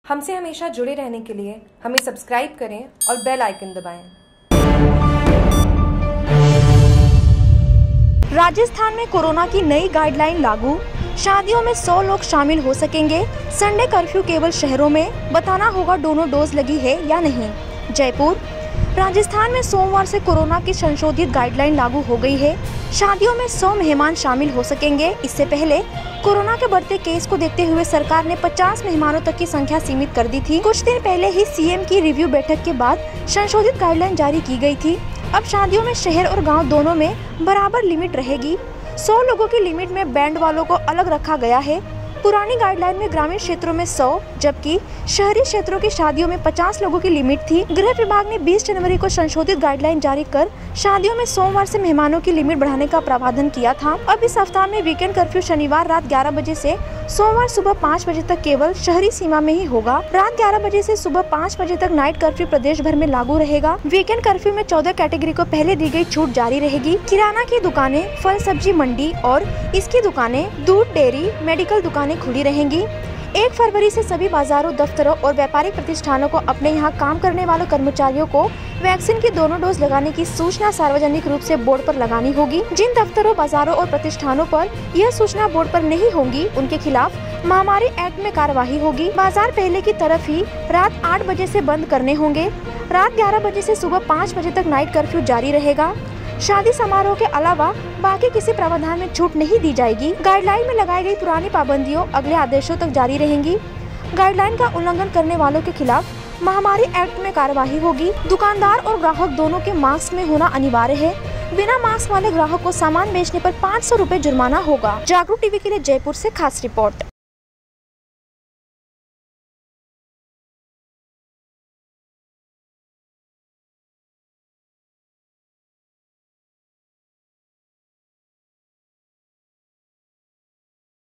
हमसे हमेशा जुड़े रहने के लिए हमें सब्सक्राइब करें और बेल आइकन दबाएं। राजस्थान में कोरोना की नई गाइडलाइन लागू। शादियों में 100 लोग शामिल हो सकेंगे। संडे कर्फ्यू केवल शहरों में। बताना होगा दोनों डोज लगी है या नहीं। जयपुर। राजस्थान में सोमवार से कोरोना की संशोधित गाइडलाइन लागू हो गई है। शादियों में 100 मेहमान शामिल हो सकेंगे। इससे पहले कोरोना के बढ़ते केस को देखते हुए सरकार ने 50 मेहमानों तक की संख्या सीमित कर दी थी। कुछ दिन पहले ही सीएम की रिव्यू बैठक के बाद संशोधित गाइडलाइन जारी की गई थी। अब शादियों में शहर और गांव दोनों में बराबर लिमिट रहेगी। 100 लोगों की लिमिट में बैंड वालों को अलग रखा गया है। पुरानी गाइडलाइन में ग्रामीण क्षेत्रों में 100 जबकि शहरी क्षेत्रों की शादियों में 50 लोगों की लिमिट थी। गृह विभाग ने 20 जनवरी को संशोधित गाइडलाइन जारी कर शादियों में सोमवार से मेहमानों की लिमिट बढ़ाने का प्रावधान किया था। अब इस सप्ताह में वीकेंड कर्फ्यू शनिवार रात 11 बजे से सोमवार सुबह 5 बजे तक केवल शहरी सीमा में ही होगा। रात 11 बजे से सुबह 5 बजे तक नाइट कर्फ्यू प्रदेश भर में लागू रहेगा। वीकेंड कर्फ्यू में 14 कैटेगरी को पहले दी गई छूट जारी रहेगी। किराना की दुकानें, फल सब्जी मंडी और इसकी दुकानें, दूध डेयरी, मेडिकल दुकानें खुली रहेंगी। 1 फरवरी से सभी बाजारों, दफ्तरों और व्यापारिक प्रतिष्ठानों को अपने यहाँ काम करने वाले कर्मचारियों को वैक्सीन की दोनों डोज लगाने की सूचना सार्वजनिक रूप से बोर्ड पर लगानी होगी। जिन दफ्तरों, बाजारों और प्रतिष्ठानों पर यह सूचना बोर्ड पर नहीं होगी, उनके खिलाफ महामारी एक्ट में कार्यवाही होगी। बाजार पहले की तरफ ही रात 8 बजे से बंद करने होंगे। रात 11 बजे से सुबह 5 बजे तक नाइट कर्फ्यू जारी रहेगा। शादी समारोह के अलावा बाकी किसी प्रावधान में छूट नहीं दी जाएगी। गाइडलाइन में लगाई गई पुरानी पाबंदियों अगले आदेशों तक जारी रहेंगी। गाइडलाइन का उल्लंघन करने वालों के खिलाफ महामारी एक्ट में कार्यवाही होगी। दुकानदार और ग्राहक दोनों के मास्क में होना अनिवार्य है। बिना मास्क वाले ग्राहक को सामान बेचने पर 500 रुपए जुर्माना होगा। जागरूक टीवी के लिए जयपुर से खास रिपोर्ट।